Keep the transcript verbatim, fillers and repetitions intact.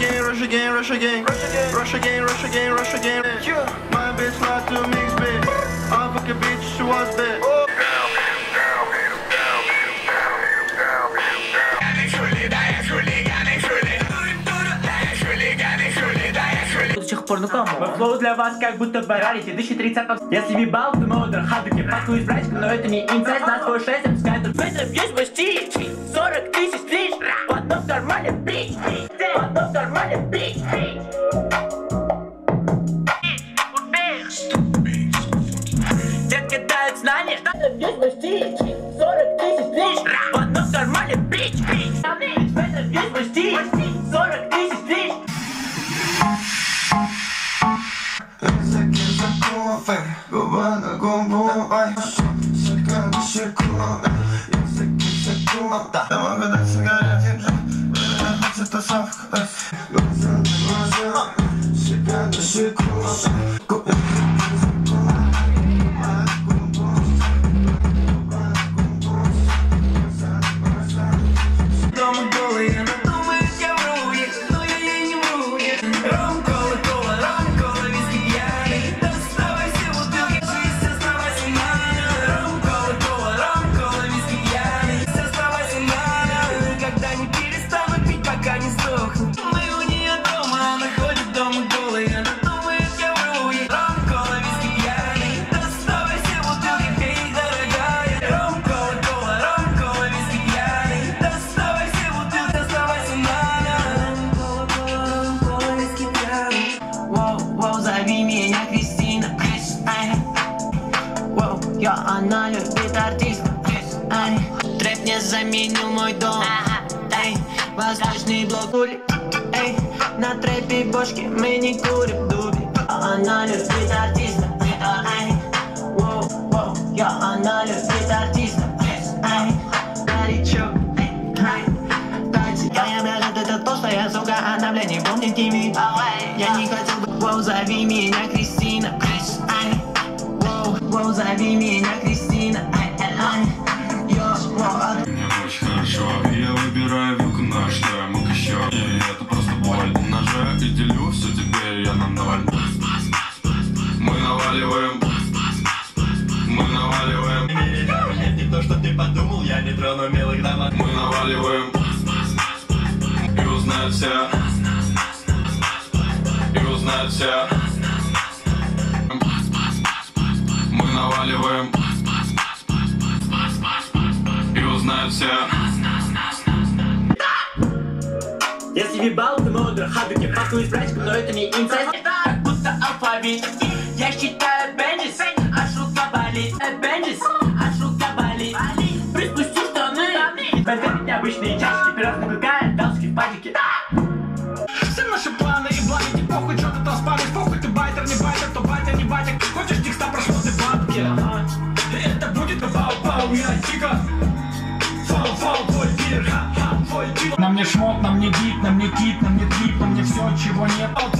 again, rush again, rush again, rush again, rush again, rush again. My bitch like to mix bitch. I fuck a bitch, she was bad. До сих пор, ну кому? Флоу для вас как будто баралите, тысяча тридцатом. Если вибал, то модер, хадуки. Пакуюсь братиком, но это не инцест. Нас твой шесть, отпускает. В этом есть мой стиль. Сорок тысяч лишь. Потом нормальный бич. Потом нормальный бич. Детка дает знания. В этом есть мой стиль. Сорок тысяч лишь. Потом нормальный бич. В этом есть мой стиль. Сорок тысяч лишь. Губа на губу, ай, щека на щеку, языки секу. Я могу дать сигареты, хочет тусовка. Глаза на глаза, щека на щеку. Дома голый, она думает, я вру ей, но я ей не вру ей. Ром, кола, кола, ром, кола, виски пьяный. Доставайся бутылки, жизнь, оставайся мана. Ром, кола, кола, ром, кола, виски пьяный. Оставайся мана. Никогда не перестану пить, пока не сдохну. Мы у нее дома, она ходит дома голой, она думает, я вру ей. Ром, кола, виски пьяный. Доставайся бутылки, пей, дорогая. Ром, кола, кола, ром, кола, виски пьяный. Доставайся бутылки, оставайся мана. Ром, кола, кола, ром, кола, виски пьяный. Воу, воу, зови меня Кристина. Ай. Воу, я, она любит артиста. Ай. Трэп не заменил мой дом. Эй, восточный блок. Эй, на трэпе бошки мы не курим дуби. Она любит артиста. Ай. Воу, воу, я, она любит артиста. Ай. Горячо. Ай. Танцы. Я, бля, это толстая сука, она, бля, не помнит имя. Я не хотел бы. Воу, зови меня Кристина. Ай. Воу, воу, зови меня Кристина. Ай, ай, ай. Йо, воу. Мне очень хорошо, я выбираю вилку на что я мог еще. И это просто боль ножа и делю все тебе, я на ноль. Мы наваливаем, мы наваливаем. Нет, не то, что ты подумал, я не трону милых дам. Мы наваливаем и узнают все, и узнают все. Мы наваливаем и узнают все. Если вибал, то модер, хадуки. Пакуюсь братиком, но это не инцест. Как будто алфавит. Я считаю бенджис, а шутка болит. Бенджис, а шутка болит. Приспусти штаны. Возьми необычные чашки, пирог накликает, галстуки в падике. Все наши планы и бланки, похуй, что ты там спамишь. Похуй, ты байтер, не байтер, то байтер, не байтер. Хочешь текста, прошло ты бабки. Это будет пау-пау, я тика. Фау-фау, твой пир, ха-ха, твой пир. На мне шмот, на мне бит, на мне кит, на мне трип, на мне все, чего нет.